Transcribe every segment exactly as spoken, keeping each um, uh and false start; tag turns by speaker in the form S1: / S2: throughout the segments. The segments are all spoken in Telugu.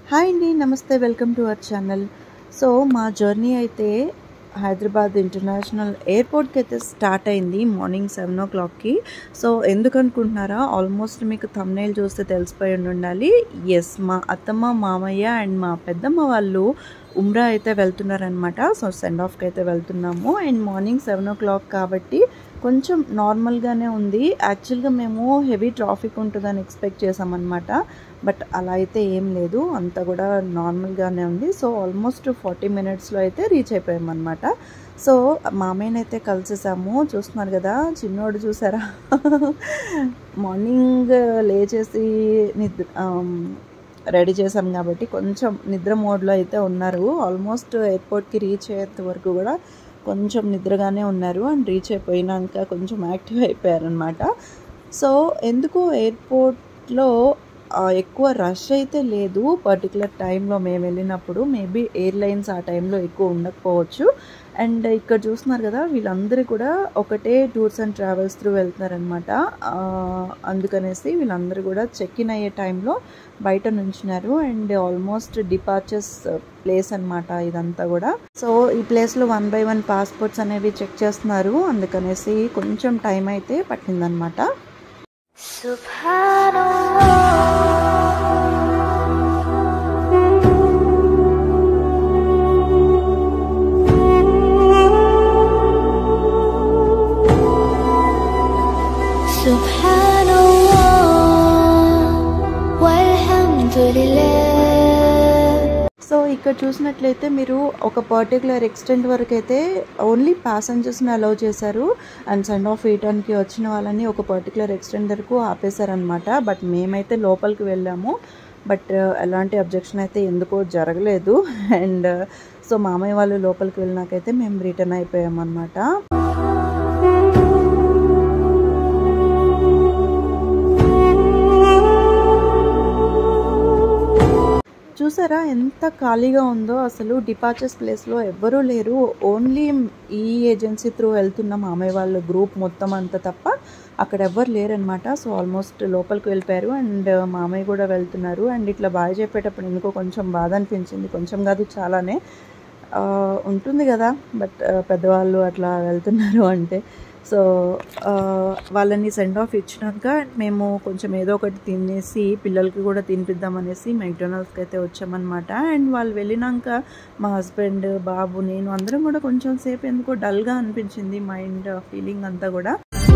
S1: హాయ్ అండి, నమస్తే, welcome to our channel. So మా జర్నీ అయితే హైదరాబాద్ ఇంటర్నేషనల్ ఎయిర్పోర్ట్కి అయితే స్టార్ట్ అయింది మార్నింగ్ సెవెన్ ఓ క్లాక్కి. సో ఎందుకు అనుకుంటున్నారా? ఆల్మోస్ట్ మీకు థంబ్నెయిల్ చూస్తే తెలిసిపోయి ఉండాలి. ఎస్, మా అత్తమ్మ, మామయ్య అండ్ మా పెద్దమ్మ వాళ్ళు ఉమ్రా అయితే వెళ్తున్నారనమాట. సో సెండ్ ఆఫ్కి అయితే వెళ్తున్నాము. And morning seven o'clock కాబట్టి కొంచెం నార్మల్గానే ఉంది. యాక్చువల్గా మేము హెవీ ట్రాఫిక్ ఉంటుందని ఎక్స్పెక్ట్ చేసామన్నమాట. బట్ అలా అయితే ఏం లేదు, అంతా కూడా నార్మల్గానే ఉంది. సో ఆల్మోస్ట్ ఫార్టీ మినిట్స్లో అయితే రీచ్ అయిపోయామన్నమాట. సో మామయ్యని అయితే కలిసేసాము. చూస్తున్నారు కదా, చిన్నోడు చూసారా మార్నింగ్ లేచేసి నిద్ర రెడీ చేసాం కాబట్టి కొంచెం నిద్ర మోడ్లో అయితే ఉన్నారు. ఆల్మోస్ట్ ఎయిర్పోర్ట్కి రీచ్ అయ్యేంత వరకు కూడా కొంచెం నిద్రగానే ఉన్నారు. అండ్ రీచ్ అయిపోయినాక కొంచెం యాక్టివ్ అయిపోయారనమాట. సో ఎందుకు ఎయిర్పోర్ట్లో ఎక్కువ రష్ అయితే లేదు పర్టికులర్ టైంలో మేము వెళ్ళినప్పుడు. మేబీ ఎయిర్లైన్స్ ఆ టైంలో ఎక్కువ ఉండకపోవచ్చు. అండ్ ఇక్కడ చూస్తున్నారు కదా, వీళ్ళందరూ కూడా ఒకటే టూర్స్ అండ్ ట్రావెల్స్ త్రూ వెళ్తున్నారనమాట. అందుకనేసి వీళ్ళందరూ కూడా చెక్ ఇన్ అయ్యే టైంలో బయట నుంచున్నారు. అండ్ ఆల్మోస్ట్ డిపార్చర్స్ ప్లేస్ అనమాట ఇదంతా కూడా. సో ఈ ప్లేస్లో వన్ బై వన్ పాస్పోర్ట్స్ అనేవి చెక్ చేస్తున్నారు. అందుకనేసి కొంచెం టైం అయితే పట్టిందనమాట. సో ఇక్కడ చూసినట్లయితే మీరు ఒక పర్టికులర్ ఎక్స్టెంట్ వరకు అయితే ఓన్లీ ప్యాసింజర్స్ని అలౌ చేశారు. అండ్ సెండ్ ఆఫ్ వేయడానికి వచ్చిన వాళ్ళని ఒక పర్టికులర్ ఎక్స్టెంట్ వరకు ఆపేశారనమాట. బట్ మేమైతే లోపలికి వెళ్ళాము. బట్ ఎలాంటి అబ్జెక్షన్ అయితే ఎందుకో జరగలేదు. అండ్ సో మామయ్య వాళ్ళు లోపలికి వెళ్ళినాకైతే మేము రిటర్న్ అయిపోయామన్నమాట. చూసారా ఎంత ఖాళీగా ఉందో అసలు. డిపార్చర్స్ ప్లేస్లో ఎవ్వరూ లేరు. ఓన్లీ ఈ ఏజెన్సీ త్రూ వెళ్తున్న మామయ్య వాళ్ళ గ్రూప్ మొత్తం అంతా తప్ప అక్కడ ఎవ్వరు లేరనమాట. సో ఆల్మోస్ట్ లోపలికి వెళ్ళిపోయారు. అండ్ మామయ్య కూడా వెళ్తున్నారు. అండ్ ఇట్లా బాగా చెప్పేటప్పుడు ఎందుకో కొంచెం బాధ అనిపించింది. కొంచెం కాదు, చాలానే ఉంటుంది కదా. బట్ పెద్దవాళ్ళు అట్లా వెళ్తున్నారు అంటే. సో వాళ్ళని సెండ్ ఆఫ్ ఇచ్చినాక మేము కొంచెం ఏదో ఒకటి తినేసి పిల్లలకి కూడా తినిపిద్దామనేసి మెక్డొనాల్డ్స్కి అయితే వచ్చామన్నమాట. అండ్ వాళ్ళు వెళ్ళినాక మా హస్బెండ్, బాబు, నేను అందరం కూడా కొంచెం సేపు ఎందుకో డల్గా అనిపించింది మైండ్ ఫీలింగ్ అంతా కూడా.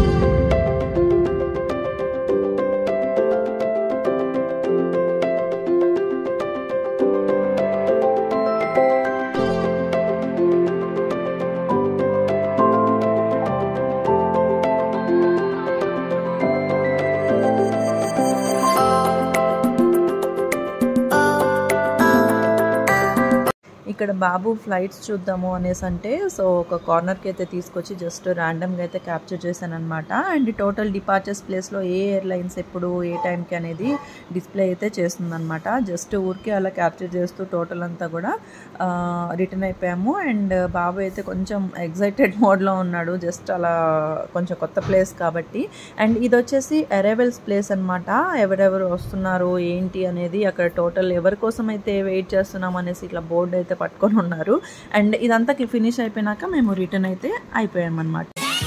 S1: ఇక్కడ బాబు ఫ్లైట్స్ చూద్దాము అనేసి అంటే సో ఒక కార్నర్కి అయితే తీసుకొచ్చి జస్ట్ ర్యాండమ్గా అయితే క్యాప్చర్ చేశాను అనమాట. అండ్ టోటల్ డిపార్చర్స్ ప్లేస్లో ఏ ఎయిర్లైన్స్ ఎప్పుడు ఏ టైంకి అనేది డిస్ప్లే అయితే చేస్తుందన్నమాట. జస్ట్ ఊరికే అలా క్యాప్చర్ చేస్తూ టోటల్ అంతా కూడా రిటర్న్ అయిపోయాము. అండ్ బాబు అయితే కొంచెం ఎగ్జైటెడ్ మోడ్లో ఉన్నాడు, జస్ట్ అలా కొంచెం కొత్త ప్లేస్ కాబట్టి. అండ్ ఇది వచ్చేసి అరైవల్స్ ప్లేస్ అనమాట. ఎవరెవరు వస్తున్నారు ఏంటి అనేది అక్కడ టోటల్ ఎవరి కోసం అయితే వెయిట్ చేస్తున్నాం అనేసి ఇట్లా బోర్డు అయితే పట్టుకొని ఉన్నారు. అండ్ ఇదంతా ఫినిష్ అయిపోయినాక మేము రిటర్న్ అయితే అయిపోయామన్నమాట.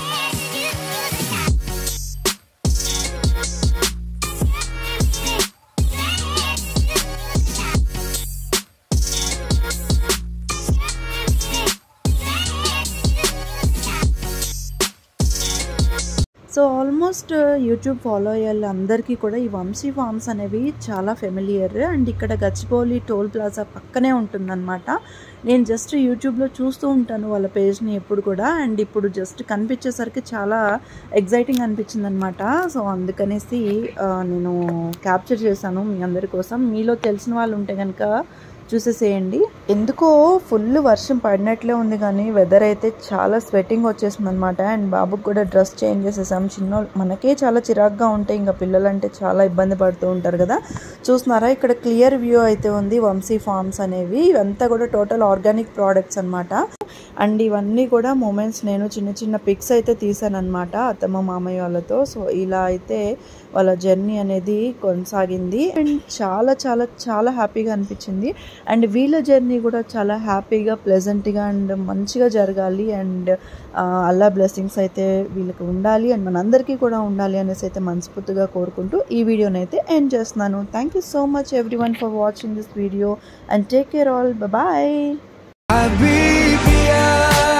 S1: సో ఆల్మోస్ట్ యూట్యూబ్ ఫాలో అయ్యే అందరికీ కూడా ఈ వంశీ ఫార్మ్స్ అనేవి చాలా ఫెమిలియర్. అండ్ ఇక్కడ గచ్చిబౌలి టోల్ ప్లాజా పక్కనే ఉంటుందన్నమాట. నేను జస్ట్ యూట్యూబ్లో చూస్తూ ఉంటాను వాళ్ళ పేజ్ని ఎప్పుడు కూడా. అండ్ ఇప్పుడు జస్ట్ కనిపించేసరికి చాలా ఎగ్జైటింగ్ అనిపించింది అనమాట. సో అందుకనేసి నేను క్యాప్చర్ చేశాను మీ అందరి కోసం. మీలో తెలిసిన వాళ్ళు ఉంటే కనుక చూసేసేయండి. ఎందుకో ఫుల్ వర్షం పడినట్లే ఉంది కానీ వెదర్ అయితే చాలా స్వెట్టింగ్ వచ్చేసింది అనమాట. అండ్ బాబుకి కూడా డ్రెస్ చేంజ్ చేసేసాం. చిన్న మనకే చాలా చిరాగ్గా ఉంటాయి, ఇంకా పిల్లలంటే చాలా ఇబ్బంది పడుతూ ఉంటారు కదా. చూస్తున్నారా ఇక్కడ క్లియర్ వ్యూ అయితే ఉంది. వంశీ ఫార్మ్స్ అనేవి ఇవంతా కూడా టోటల్ ఆర్గానిక్ ప్రోడక్ట్స్ అనమాట. అండ్ ఇవన్నీ కూడా మూమెంట్స్ నేను చిన్న చిన్న పిక్స్ అయితే తీసాను అనమాట అత్తమ్మ మామయ్య వాళ్ళతో. సో ఇలా అయితే వాళ్ళ జర్నీ అనేది కొనసాగింది. అండ్ చాలా చాలా చాలా హ్యాపీగా అనిపించింది. అండ్ వీళ్ళ జర్నీ కూడా చాలా హ్యాపీగా ప్లెజెంట్గా అండ్ మంచిగా జరగాలి. అండ్ అల్లా బ్లెస్సింగ్స్ అయితే వీళ్ళకి ఉండాలి అండ్ మనందరికీ కూడా ఉండాలి అనేసి అయితే మనస్ఫూర్తిగా కోరుకుంటూ ఈ వీడియోని అయితే ఎండ్ చేస్తున్నాను. Thank you so much everyone for watching this video and take care all. Bye.
S2: حبيبي يا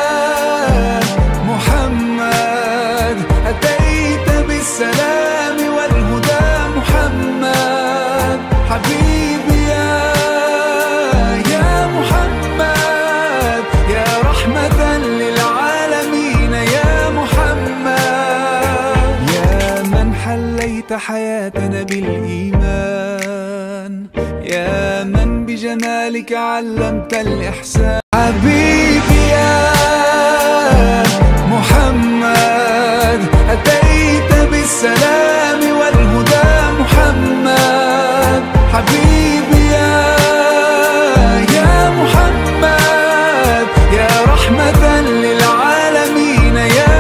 S2: محمد أتيت بالسلام والهدى محمد حبيبي يا يا محمد يا رحمة للعالمين يا محمد يا من حليت حياتنا بالإيمان يا من بجمالك علمت الإحسان حبيبي يا محمد أتيت بالسلام والهدى محمد حبيبي يا يا محمد يا رحمة للعالمين يا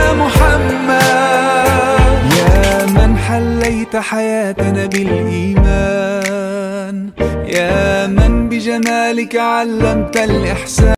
S2: محمد يا من حليت حياتنا بالإيمان يا من بجمالك علمت الإحسان.